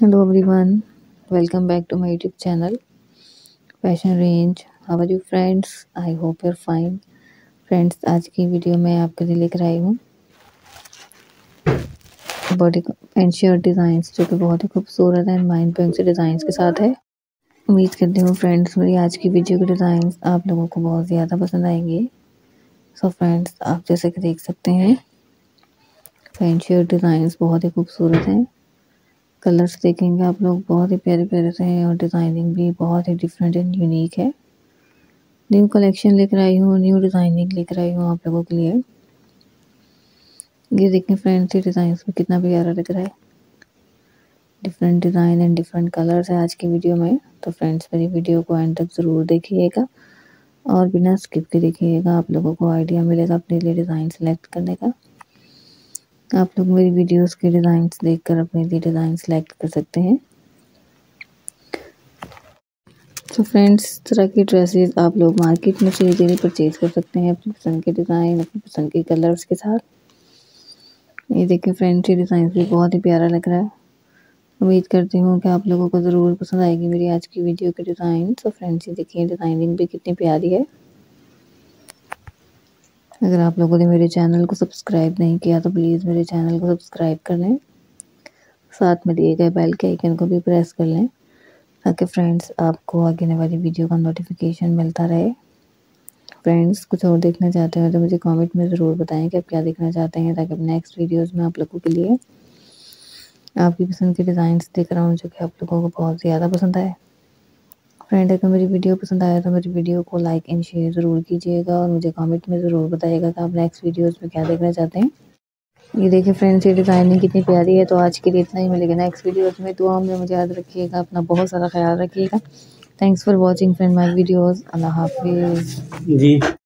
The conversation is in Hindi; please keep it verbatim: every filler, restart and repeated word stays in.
Hello everyone, welcome back to my YouTube channel Fashion Range. How are you friends? I hope you're fine. Friends, आज की वीडियो में आपके लिए लेकर आई हूँ बॉडी एंड शर्ट डिज़ाइंस जो कि बहुत ही खूबसूरत है, माइंड ब्लोइंग से डिज़ाइंस के साथ है। उम्मीद करती हूँ फ्रेंड्स मेरी आज की वीडियो के डिज़ाइंस आप लोगों को बहुत ज़्यादा पसंद आएंगे। सो फ्रेंड्स, आप जैसे कि देख सकते हैं पैंट शर्ट डिज़ाइंस बहुत ही खूबसूरत हैं। कलर्स देखेंगे आप लोग बहुत ही प्यारे प्यारे से हैं और डिज़ाइनिंग भी बहुत ही डिफरेंट एंड यूनिक है। न्यू कलेक्शन लेकर आई हूँ, न्यू डिज़ाइनिंग लेकर आई हूँ आप लोगों के लिए। ये देखें फ्रेंड्स, ये डिज़ाइन में कितना प्यारा लग रहा है। Different design and different colours है आज की वीडियो में। तो फ्रेंड्स, मेरी वीडियो को एंड तक ज़रूर देखिएगा और बिना स्किप के देखिएगा, आप लोगों को आइडिया मिलेगा अपने लिए डिज़ाइन सेलेक्ट करने का। आप लोग मेरी वीडियोस के डिज़ाइंस देखकर अपने लिए डिज़ाइन सेलेक्ट कर सकते हैं। तो फ्रेंड्स, इस तरह की ड्रेसेस आप लोग मार्केट में से इजीली परचेज कर सकते हैं अपनी पसंद के डिज़ाइन, अपनी पसंद के कलर्स के साथ। ये देखिए फ्रेंड्स, ये डिज़ाइन भी बहुत ही प्यारा लग रहा है। उम्मीद करती हूँ कि आप लोगों को ज़रूर पसंद आएगी मेरी आज की वीडियो के डिज़ाइन। तो फ्रेंड्स, ये देखिए डिज़ाइनिंग भी कितनी प्यारी है। अगर आप लोगों ने मेरे चैनल को सब्सक्राइब नहीं किया तो प्लीज़ मेरे चैनल को सब्सक्राइब कर लें, साथ में दिए गए बेल के आइकन को भी प्रेस कर लें ताकि फ्रेंड्स आपको आगे आने वाली वीडियो का नोटिफिकेशन मिलता रहे। फ्रेंड्स, कुछ और देखना चाहते हैं तो मुझे कमेंट में ज़रूर बताएं कि आप क्या देखना चाहते हैं, ताकि नेक्स्ट वीडियोस में आप लोगों के लिए आपकी पसंद के डिज़ाइंस देख रहा हूँ जो कि आप लोगों को बहुत ज़्यादा पसंद आए। फ्रेंड, अगर मेरी वीडियो पसंद आया तो मेरी वीडियो को लाइक एंड शेयर ज़रूर कीजिएगा और मुझे कमेंट में ज़रूर बताइएगा कि आप नेक्स्ट वीडियोस में क्या देखना चाहते हैं। ये देखिए फ्रेंड्स, ये डिज़ाइनिंग कितनी प्यारी है। तो आज के लिए इतना ही, मिलेगा नेक्स्ट वीडियोस में। दुआ में मुझे याद रखिएगा, अपना बहुत सारा ख्याल रखिएगा। Thanks for watching friend my videos. अल्लाह हाफिज़ जी।